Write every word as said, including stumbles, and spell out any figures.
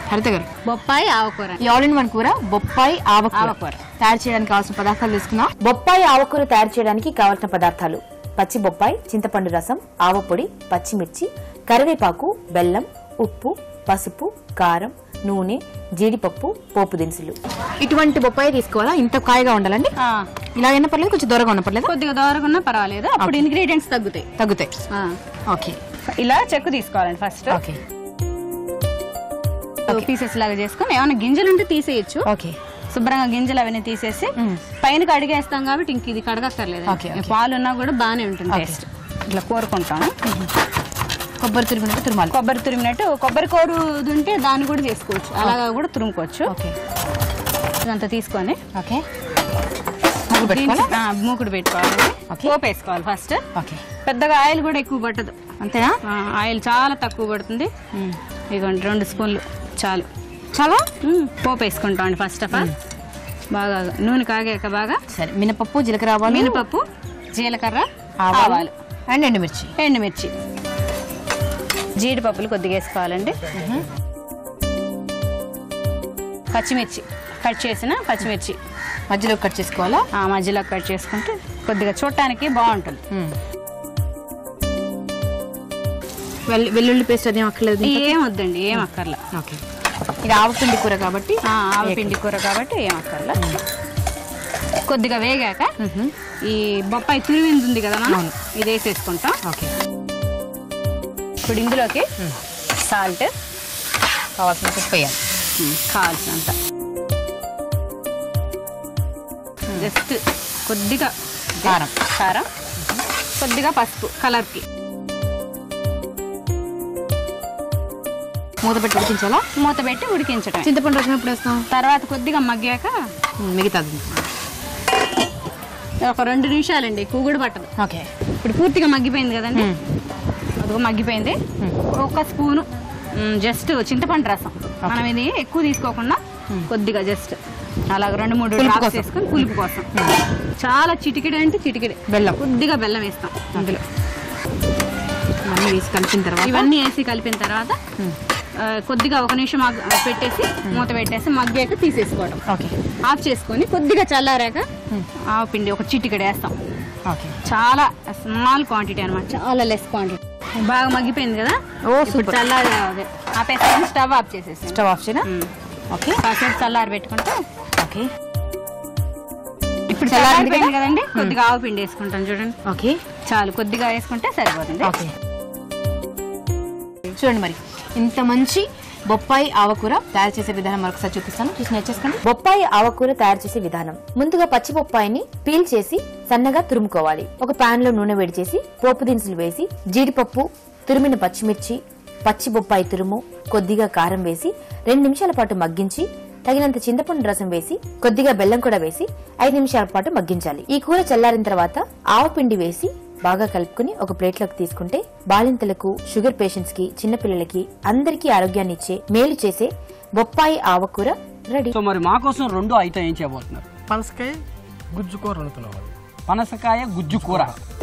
హరిత గారు, బొప్పాయి ఆవకూర ఈ ఆల్ ఇన్ వన్ కూర బొప్పాయి ఆవకూర తయారు చేయడానికి కావాల్సిన పదార్థాలు తీసుకున్నాం. బొప్పాయి ఆవకూర తయారు చేయడానికి కావాల్సిన పదార్థాలు: పచ్చి బొప్పాయి, చింతపండు రసం, ఆవపొడి, పచ్చిమిర్చి, కరివేపాకు, బెల్లం, ఉప్పు, పసుపు, కారం, నూనె, జీడిపప్పు, పోపు దినుసులు. ఇటువంటి బొప్పాయి తీసుకోవాలా? ఇంత కాయగా ఉండాలండి? ఇలా అయినా పర్లేదు, కొంచెం దూరంగా ఉన్న పర్లేదు? కొద్దిగా దూరంగా ఉన్నా పర్వాలేదు, అప్పుడు ఇంగ్రీడియంట్స్ తగ్గుతాయి తగ్గుతాయి ఓకే. ఇలా చెక్కు తీసుకోవాలండి ఫస్ట్. ఓకే, పీసెస్ లాగా చేసుకుని ఏమైనా గింజలు ఉంటే తీసేయచ్చు. ఓకే, శుభ్రంగా గింజలు అవన్నీ తీసేసి పైన కడిగేస్తాం కాబట్టి ఇంక ఇది కడగక్కర్లేదు. పాలు ఉన్నా కూడా బాగానే ఉంటుంది టేస్ట్. ఇట్లా కోరుకుంటాను. కొబ్బరి తురిమినట్టు తురుమాలి. కొబ్బరి తురిమినట్టు కొబ్బరి కోరు ఉంటే దాన్ని కూడా చేసుకోవచ్చు, అలాగా కూడా తురుముకోవచ్చు. ఓకే, ఇదంతా తీసుకొని ఓకే మూకుడు పెట్టుకోవాలి. పోపు వేసుకోవాలి ఫస్ట్. ఓకే, పెద్దగా ఆయిల్ కూడా ఎక్కువ పట్టదు, అంతేనా? ఆయిల్ చాలా తక్కువ పడుతుంది. ఇదిగోండి రెండు స్పూన్లు చాలు. చాలా పోపు వేసుకుంటామండి ఫస్ట్ ఆఫ్ ఆల్. బాగా నూనె కాగాక బాగా సరే మినపప్పు, జీలకర్ర ఆవాలు, మినపప్పు, జీలకర్ర, ఆవాలు అండ్ ఎండుమిర్చి. ఎండుమిర్చి, జీడిపప్పులు కొద్దిగా వేసుకోవాలండి. పచ్చిమిర్చి కట్ చేసిన పచ్చిమిర్చి మధ్యలో కట్ చేసుకోవాలా? మధ్యలో కట్ చేసుకుంటే కొద్దిగా చూడటానికి బాగుంటుంది. వెల్లుల్లి పేస్ట్ అదేం అక్కర్లేదు? ఏం వద్దండి, ఏం అక్కర్లా. ఓకే, ఇది ఆవపిండి కూర కాబట్టి ఆవపిండి కూర కాబట్టి ఏం అక్కర్లా. కొద్దిగా వేగాక ఈ బొప్పాయి తురిమింది ఉంది కదా మనం, ఇది వేసేసుకుంటాం. ఓకే, ఇప్పుడు ఇందులోకి సాల్ట్ కావాల్సిన ఉప్పు వేయాలి, కావాల్సినంత. జస్ట్ కొద్దిగా కారం కారం కొద్దిగా పసుపు కలర్కి. మూత పెట్టి ఉడికించాలా? మూత పెట్టి ఉడికించడం. చింతపండు రసం ఎప్పుడు వేస్తాం? తర్వాత కొద్దిగా మగ్గాక మిగతాది ఒక రెండు నిమిషాలండి, ఎక్కువ కూడా పట్టదు. ఓకే, ఇప్పుడు పూర్తిగా మగ్గిపోయింది కదండి, అదిగో మగ్గిపోయింది. ఒక స్పూను జస్ట్ చింతపండు రసం, మనం ఇది ఎక్కువ తీసుకోకుండా కొద్దిగా జస్ట్ అలాగ రెండు మూడు డ్రాప్స్ వేసుకొని పులుపు కోసం. చాలా చిటికెడు అంటే చిటికెడు బెల్లం, కొద్దిగా బెల్లం వేస్తాం అందులో. ఇవన్నీ వేసి కలిపిన తర్వాత ఇవన్నీ వేసి కలిపిన తర్వాత కొద్దిగా ఒక నిమిషం పెట్టేసి మూత పెట్టేసి మగ్గాక తీసేసుకోవడం. ఓకే, ఆఫ్ చేసుకొని కొద్దిగా చల్లారాక ఆవు పిండి ఒక చిటికెడు వేస్తాం. ఓకే, చాలా స్మాల్ క్వాంటిటీ అనమాట, చాలా లెస్ క్వాంటిటీ. బాగా మగ్గిపోయింది కదా, ఓ ఇప్పుడు చల్లారి ఆపేసుకొని స్టవ్ ఆఫ్ చేసేసి స్టవ్ ఆఫ్ చేయనా? ఓకే, కాసేపు చల్లారి పెట్టుకుంటే. ఓకే, ఇప్పుడు చల్లారిపోయింది కదండి, కొద్దిగా ఆవు పిండి వేసుకుంటాం చూడండి. ఓకే, చాలు, కొద్దిగా వేసుకుంటే సరిపోతుంది. ఓకే, చూడండి మరి ఇంత మంచి బొప్పాయి ఆవకూర తయారు చేసే విధానం మరొకసారి చూపిస్తాను, చూసి నేర్చేసుకోండి. బొప్పాయి ఆవకూర తయారు చేసే విధానం: ముందుగా పచ్చి బొప్పాయిని పీల్ చేసి సన్నగా తురుముకోవాలి. ఒక పాన్ లో నూనె వేడి చేసి పోపు దినుసులు వేసి జీడిపప్పు, తురిమిన పచ్చిమిర్చి, పచ్చి బొప్పాయి తురుము, కొద్దిగా కారం వేసి రెండు నిమిషాల పాటు మగ్గించి తగినంత చింతపండు రసం వేసి కొద్దిగా బెల్లం కూడా వేసి ఐదు నిమిషాల పాటు మగ్గించాలి. ఈ కూర చల్లారిన తర్వాత ఆవపిండి వేసి బాగా కలుపుకుని ఒక ప్లేట్ లోకి తీసుకుంటే బాలింతలకు, షుగర్ పేషెంట్స్ కి, చిన్నపిల్లలకి అందరికీ ఆరోగ్యాన్ని ఇచ్చే మేలు చేసే బొప్పాయి ఆవకూర రెడీ. సో మరి మా కోసం రెండో ఐటమ్ ఏం చేయబోతున్నారు? పనసకాయ గుజ్జు కూర వండుతున్నాం. పనసకాయ గుజ్జు కూర.